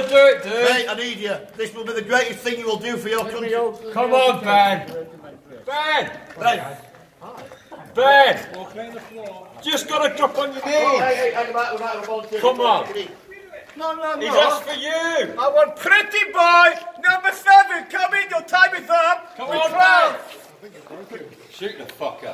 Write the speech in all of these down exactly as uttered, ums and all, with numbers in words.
to do it, dude. Mate, I need you. This will be the greatest thing you will do for your country. Come on, Ben. Ben. Ben. Ben. Just got to drop on your Oh, knees. hey, hey, hang about, we might have a volunteer. Come on. No, no, no. He's asked for you. I want pretty boy number seven. Come in, your time is up. Come We're on, twelve. Ben. Shoot the fucker.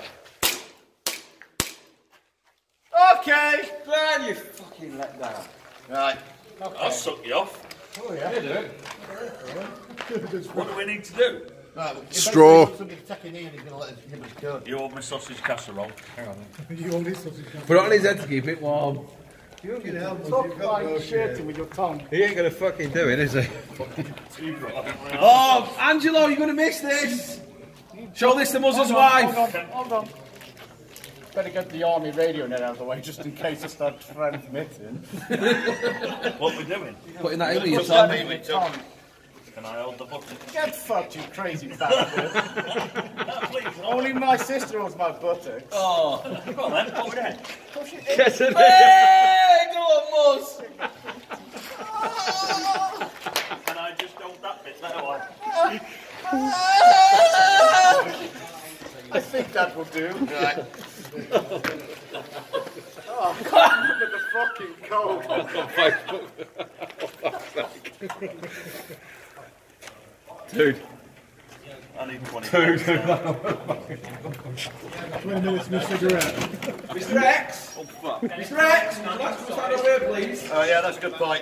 Okay. Ben, you fucking let down. Right. I'll suck you off. Oh, yeah. You do. What do we need to do? Right, Straw. Somebody take a knee and he's going to let us give us a code. You hold my sausage casserole. Hang on. Put it on his head to keep it warm. Stop flying shirting with your tongue. He ain't gonna fucking do it, is he? Oh, Angelo, you're gonna miss this. Show this to Muzzle's wife. Hold on, hold on. Better get the army radio net out of the way just in case I start transmitting. What are we doing? Putting that in with your Put tongue. that in with tongue. Can I hold the button? Get fucked, you crazy bastard. Only my sister owns my buttocks. Oh, come on then, put it in. Get it. Hey, go on, Muzz. Can I just hold that bit there? Or... I think that will do. Right. Oh, God, look at the fucking cold. Dude. I need twenty. Dude. twenty minutes, Mister Cigarette. Mister X. Oh, fuck. Mister X. Let's stand over here, please. Oh, yeah, that's a good point.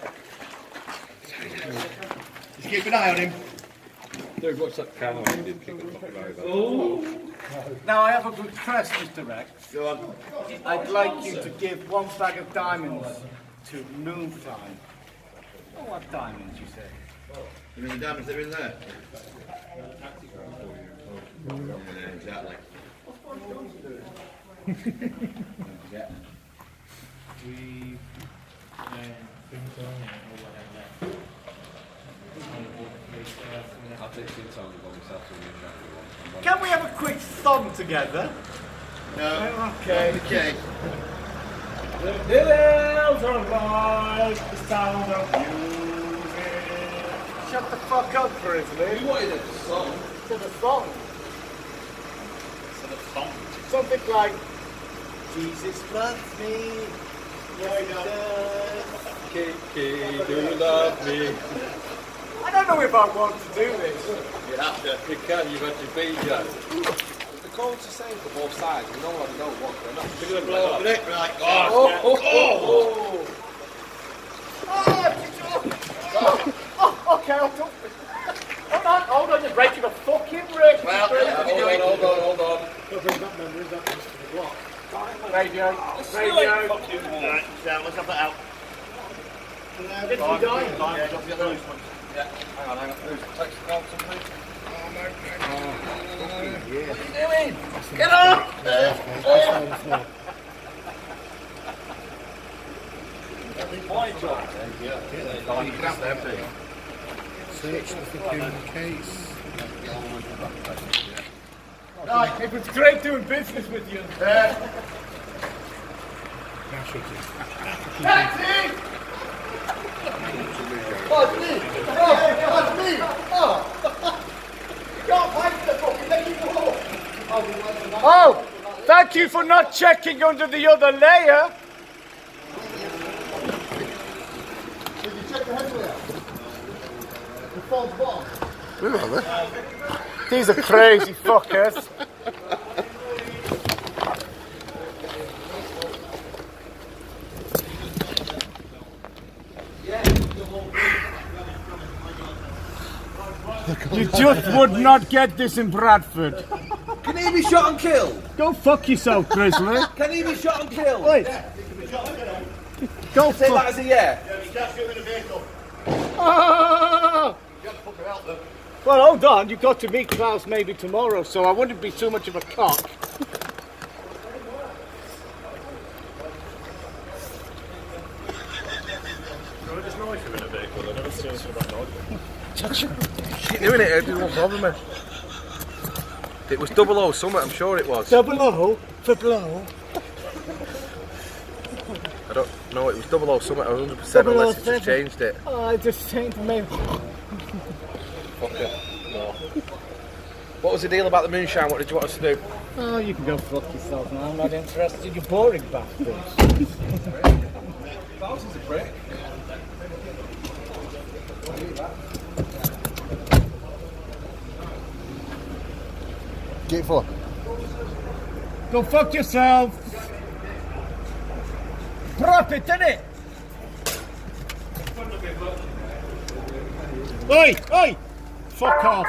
Just keep an eye on him. Dude, what's that camera you didn't kick the fucking over? Now, I have a request, Mister Rex. Go on. I'd like you to give one bag of diamonds to noontime. Oh, what diamonds, you say? You mean the diamonds that are in there? Yeah, exactly. Yeah. I'll take your tongue and myself to the Can we have a quick song together? No. Okay. Okay. The hills are like the sound of music. Shut the fuck up, Grizzly. You wanted a song. To the song. To the song. Something like Jesus loves me. Yes, he does. Kiki, do you love me? I don't know if I want to do this. You have to. You can, you've had your beat, Jack. The code's the same for both sides. We know what we don't want. We're not You're going to blow up. Right. Right. Oh, oh, oh, oh. Oh, oh, okay, I'll talk. Hold on, hold on, you're breaking a fucking rib. Well, You're yeah, breaking- hold on, Hold on, hold on. Radio, Still radio. ain't fucking right. Down, let's have that out. Get some diamonds. Yeah, don't get those ones. Hang on, hang on. Who's texting out something? Get up. Oh, you can have them, do you? Search the fucking case. Right, it was great doing business with you. Taxi! Oh, it's me! Oh, that's me! Oh! You can't find the fucking let you go! Oh, thank you for not checking under the other layer. Did you check the head layer? The false bottom? Where are they? These are crazy fuckers. You just would not get this in Bradford. Can he be shot and killed? Go fuck yourself, Grizzly. Can he be shot and killed? Wait. Go Say that fuck. as a yeah. Yeah, you can't shoot in a vehicle. Ah! You have to fucking help them. Well, hold on. You got to meet Klaus maybe tomorrow, so I wouldn't be too much of a cock. Keep doing it, it won't bother me. It was double O something, I'm sure it was. Double O for blow. I don't. No, it was double O something, one hundred percent unless it just changed it. Oh, I just changed the name. Fuck it. No. What was the deal about the moonshine? What did you want us to do? Oh, you can go fuck yourself now. I'm not interested, you boring bastards. Thousands of prick. Get it for. Go fuck yourself. Drop it, innit? Oi, oi! Fuck off.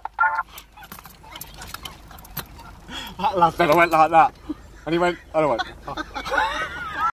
That last time I went like that, and he went, and I went.